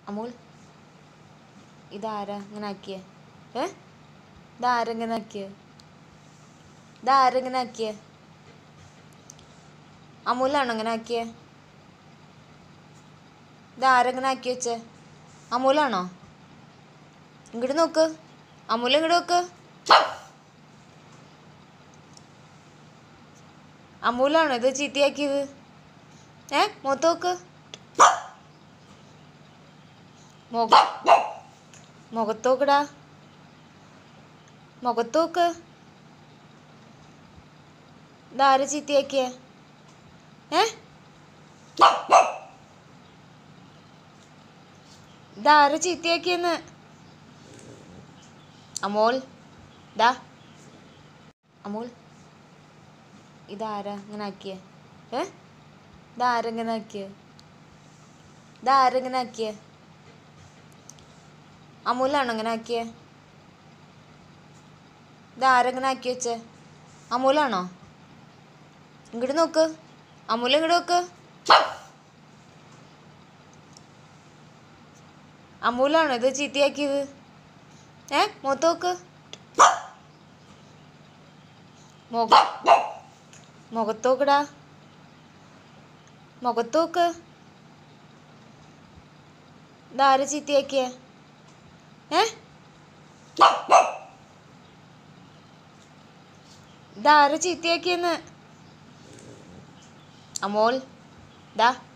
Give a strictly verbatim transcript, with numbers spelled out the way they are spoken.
അമൂൽ, ഇതാരാ ഇങ്ങനെ ആക്കിയേ? ഏ ഇതാരെങ്ങനെ ആക്കിയേ? ഇതാരെങ്ങനെ ആക്കിയേ? അമൂലാണോ ഇങ്ങനെ ആക്കിയേ? ഇതാരെങ്ങനെ ആക്കി വെച്ചേ? അമൂലാണോ? ഇങ്ങോട്ട് നോക്ക്, അമൂല ഇങ്ങോട്ട് നോക്ക്. അമൂലാണോ ഇത് ചീത്തയാക്കിയത്? ഏ മുഖത്ത് നോക്ക്, മുഖ മുഖത്ത് നോക്കടാ, മുഖത്ത് നോക്ക്. ഇതാര് ചീത്തയാക്കിയേ? ഏ ഇതാര് ചീത്തയാക്കിയെന്ന്? അമോൾ, ഡാ അമൂൽ, ഇതാരാ ഇങ്ങനെ ആക്കിയേ? ഏ ഇതാരെങ്ങനെ ആക്കിയേ? ഇതാരെങ്ങനെ ആക്കിയേ? അമൂലാണോ ഇങ്ങനെ ആക്കിയേ? ഇതാരെങ്ങനെ ആക്കി വെച്ചേ? അമൂലാണോ? ഇങ്ങോട്ട് നോക്ക്, അമൂല ഇങ്ങോട്ട് നോക്ക്. അമൂലാണോ ഇത് ചീത്തയാക്കിയത്? ഏ മുഖത്ത് നോക്ക്, മുഖ മുഖത്ത് നോക്കടാ, മുഖത്ത് നോക്ക്. ഇതാര് ചീത്തയാക്കിയേ? ഏ ഇതാര് ചീത്തയാക്കിയെന്ന്? അമോൾ, ഡാ